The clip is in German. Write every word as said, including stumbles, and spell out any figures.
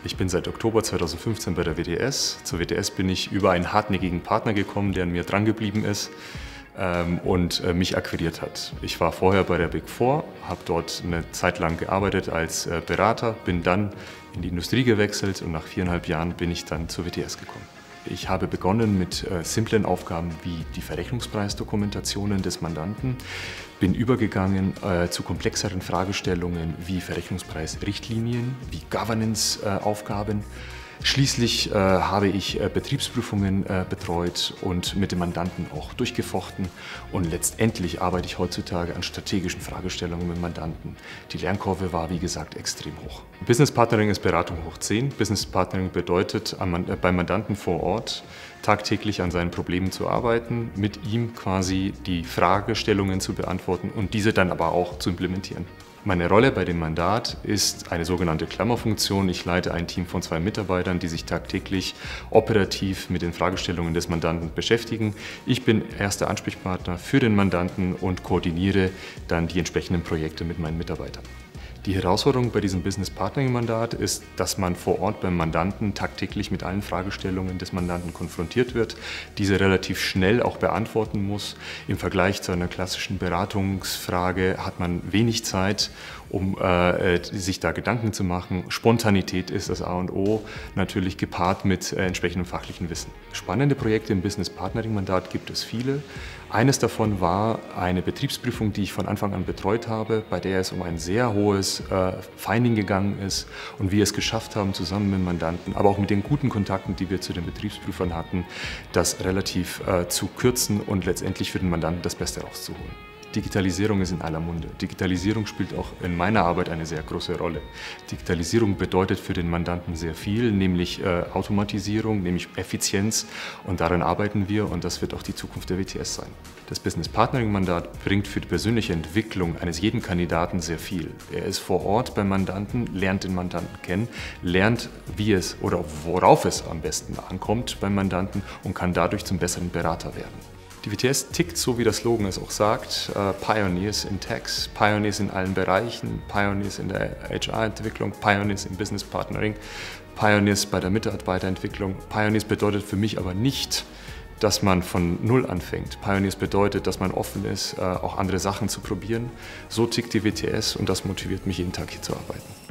Ich bin seit Oktober zweitausendfünfzehn bei der W T S. Zur W T S bin ich über einen hartnäckigen Partner gekommen, der an mir drangeblieben ist ähm, und äh, mich akquiriert hat. Ich war vorher bei der Big Four, habe dort eine Zeit lang gearbeitet als äh, Berater, bin dann in die Industrie gewechselt und nach viereinhalb Jahren bin ich dann zur W T S gekommen. Ich habe begonnen mit äh, simplen Aufgaben wie die Verrechnungspreisdokumentationen des Mandanten, bin übergegangen äh, zu komplexeren Fragestellungen wie Verrechnungspreisrichtlinien, wie Governance-Aufgaben. Schließlich äh, habe ich äh, Betriebsprüfungen äh, betreut und mit dem Mandanten auch durchgefochten. Und letztendlich arbeite ich heutzutage an strategischen Fragestellungen mit dem Mandanten. Die Lernkurve war, wie gesagt, extrem hoch. Business Partnering ist Beratung hoch zehn. Business Partnering bedeutet, am, äh, beim Mandanten vor Ort tagtäglich an seinen Problemen zu arbeiten, mit ihm quasi die Fragestellungen zu beantworten und diese dann aber auch zu implementieren. Meine Rolle bei dem Mandat ist eine sogenannte Klammerfunktion. Ich leite ein Team von zwei Mitarbeitern, die sich tagtäglich operativ mit den Fragestellungen des Mandanten beschäftigen. Ich bin erster Ansprechpartner für den Mandanten und koordiniere dann die entsprechenden Projekte mit meinen Mitarbeitern. Die Herausforderung bei diesem Business Partnering Mandat ist, dass man vor Ort beim Mandanten tagtäglich mit allen Fragestellungen des Mandanten konfrontiert wird, diese relativ schnell auch beantworten muss. Im Vergleich zu einer klassischen Beratungsfrage hat man wenig Zeit, um äh, sich da Gedanken zu machen. Spontanität ist das A und O, natürlich gepaart mit äh, entsprechendem fachlichen Wissen. Spannende Projekte im Business Partnering Mandat gibt es viele. Eines davon war eine Betriebsprüfung, die ich von Anfang an betreut habe, bei der es um ein sehr hohes äh, Finding gegangen ist und wir es geschafft haben, zusammen mit dem Mandanten, aber auch mit den guten Kontakten, die wir zu den Betriebsprüfern hatten, das relativ äh, zu kürzen und letztendlich für den Mandanten das Beste rauszuholen. Digitalisierung ist in aller Munde. Digitalisierung spielt auch in meiner Arbeit eine sehr große Rolle. Digitalisierung bedeutet für den Mandanten sehr viel, nämlich äh, Automatisierung, nämlich Effizienz, und daran arbeiten wir und das wird auch die Zukunft der W T S sein. Das Business Partnering Mandat bringt für die persönliche Entwicklung eines jeden Kandidaten sehr viel. Er ist vor Ort beim Mandanten, lernt den Mandanten kennen, lernt, wie es oder worauf es am besten ankommt beim Mandanten und kann dadurch zum besseren Berater werden. Die W T S tickt so, wie der Slogan es auch sagt, uh, Pioneers in Tax, Pioneers in allen Bereichen, Pioneers in der H R-Entwicklung, Pioneers im Business Partnering, Pioneers bei der Mitarbeiterentwicklung. Pioneers bedeutet für mich aber nicht, dass man von Null anfängt. Pioneers bedeutet, dass man offen ist, uh, auch andere Sachen zu probieren. So tickt die W T S und das motiviert mich jeden Tag hier zu arbeiten.